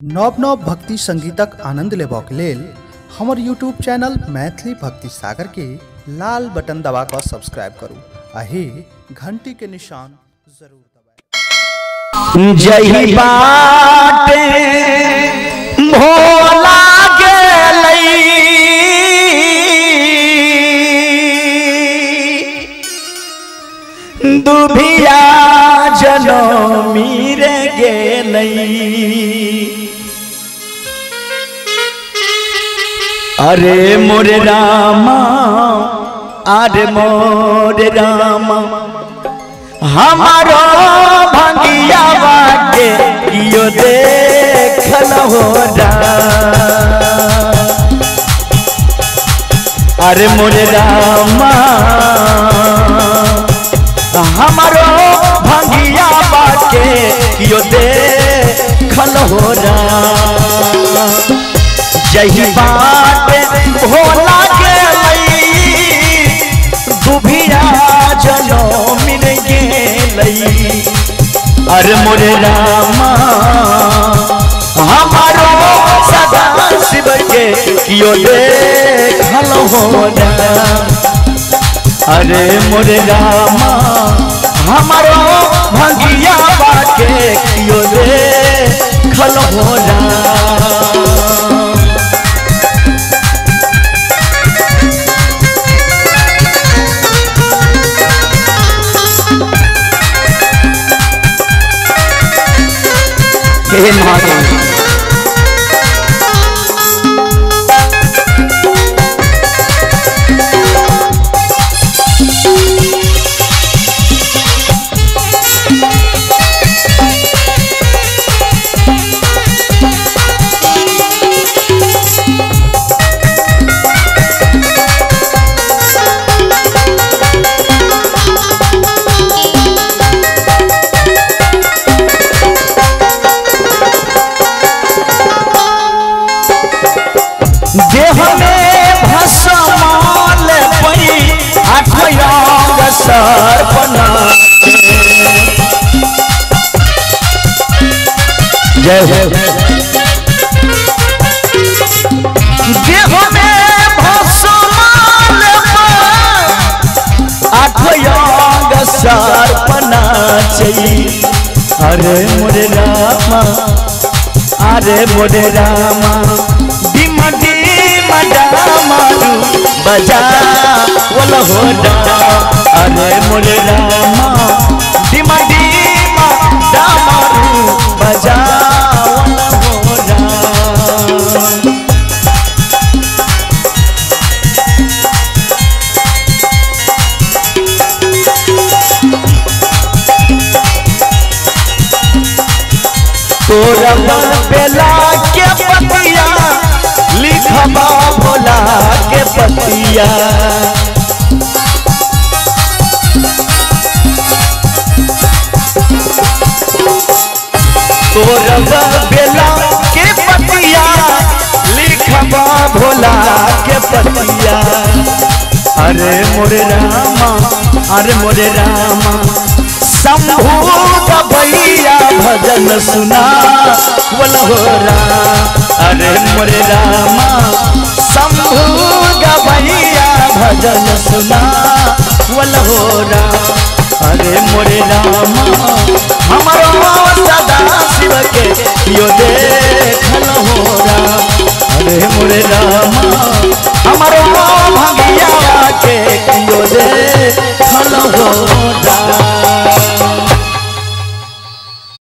नव नव भक्ति संगीतक आनंद लेबाक लेल हमर यूट्यूब चैनल मैथिली भक्ति सागर के लाल बटन दबा कर सब्सक्राइब करू आही घंटी के निशान जरूर दबाएं। जय बाटे भोला गेलै दुभिया जनमी रे गेलै अरे मोरे रामा अरे मोरे रामा हमारो भंगिया बाटे यो देखल हो अरे मोरे रामा हमारो भंगिया बाटे यो देखल हो जही बाटे भोला गेलै दुभिया जनमी रे गेलै अरे मोरे रामा हमारो सदा शिव के कियो देखल हो अरे मोरे रामा हमारो भंगिया बाटे कियो देखल हो हे महादेव जय हो देह में भस्माल आठयांग सर्पना चाहिए अरे मोरे रामा अरे मोरे रामा डिमा डिमा डामारू बजा वल हो अरे मोरे रामा डिमा डिमा डामारू बजा तोरा बेला के पतिया लिखबा भोला के पतिया तोरा बेला के पतिया लिखबा भोला के पतिया अरे मोरे रामा अरे मोरे रामा शंभू भैया भजन सुना बोल हो अरे मोरे रामा शंभू भैया भजन सुना बोल हो अरे मोरे रामा हमारो सदा शिव के यो देखल हो अरे मोरे रामा